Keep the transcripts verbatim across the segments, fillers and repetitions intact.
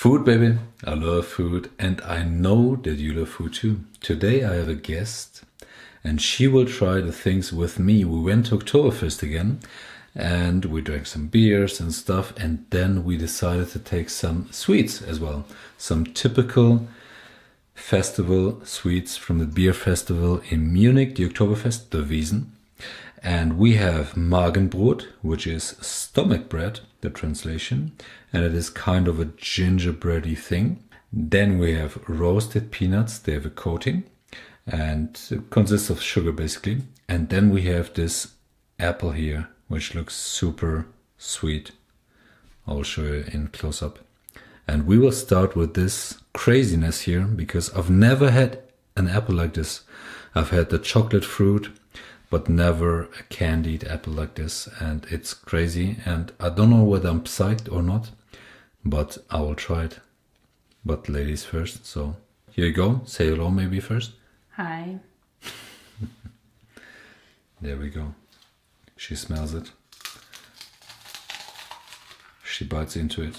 Food, baby. I love food, and I know that you love food too. Today I have a guest, and she will try the things with me. We went to Oktoberfest again, and we drank some beers and stuff, and then we decided to take some sweets as well. Some typical festival sweets from the beer festival in Munich, the Oktoberfest, the Wiesn. And we have Magenbrot, which is stomach bread, the translation, and it is kind of a gingerbready thing. Then we have roasted peanuts, they have a coating, and it consists of sugar basically. And then we have this apple here, which looks super sweet. I'll show you in close up. And we will start with this craziness here, because I've never had an apple like this. I've had the chocolate fruit, but never a candied apple like this, and it's crazy, and I don't know whether I'm psyched or not, but I will try it. But ladies first, so here you go. Say hello maybe first. Hi. There we go. She smells it. She bites into it.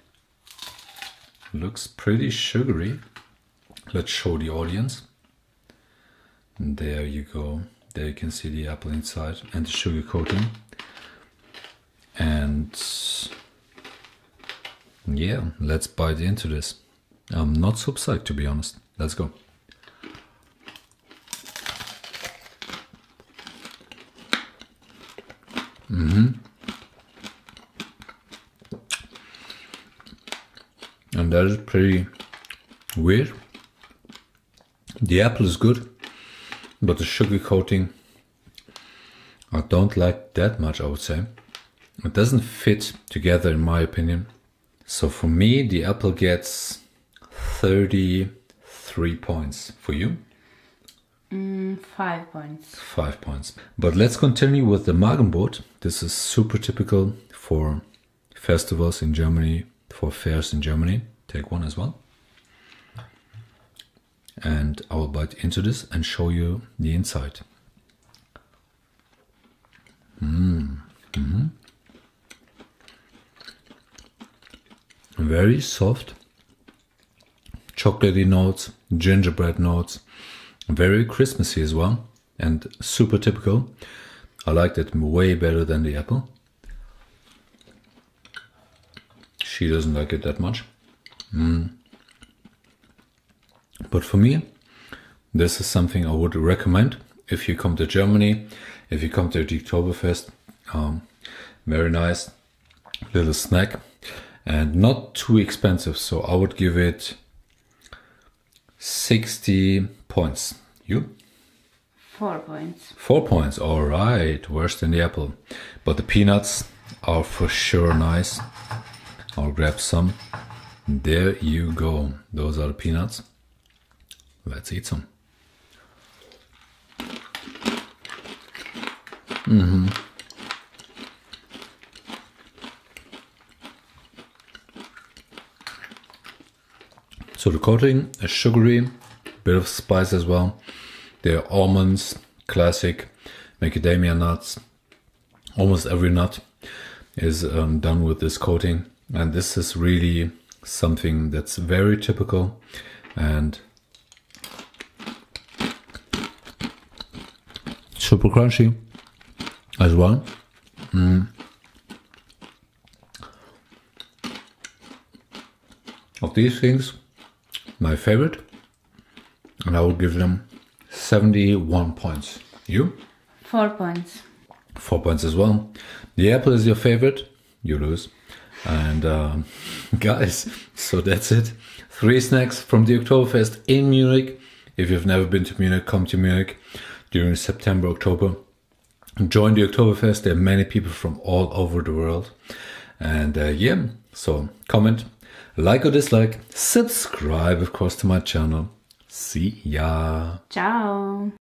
Looks pretty sugary. Let's show the audience. And there you go. There you can see the apple inside and the sugar coating. And yeah, let's bite into this. I'm not so psyched, to be honest. Let's go. Mm-hmm. And that is pretty weird. The apple is good, but the sugar coating I don't like that much, I would say. It doesn't fit together in my opinion. So for me, the apple gets thirty-three points. For you? Mm, five points. Five points. But let's continue with the Magenbrot. This is super typical for festivals in Germany, for fairs in Germany. Take one as well. And I will bite into this and show you the inside. Mm. Mm-hmm. Very soft, chocolatey notes, gingerbread notes, very Christmassy as well, and super typical. I like that way better than the apple. She doesn't like it that much. Mm. But for me, this is something I would recommend if you come to Germany, if you come to the Oktoberfest. Um, very nice little snack and not too expensive. So I would give it sixty points. You? Four points. Four points. All right. Worse than the apple. But the peanuts are for sure nice. I'll grab some. There you go. Those are the peanuts. Let's eat some. Mm-hmm. So the coating is sugary, bit of spice as well. There are almonds, classic, macadamia nuts. Almost every nut is um, done with this coating. And this is really something that's very typical and super crunchy as well. Mm. Of these things, my favorite, and I will give them seventy-one points. You? Four points. Four points as well. The apple is your favorite, you lose. And uh, guys, so that's it. Three snacks from the Oktoberfest in Munich. If you've never been to Munich, come to Munich during September, October. Join the Oktoberfest. There are many people from all over the world. And uh, yeah, so comment, like or dislike, subscribe of course to my channel. See ya. Ciao.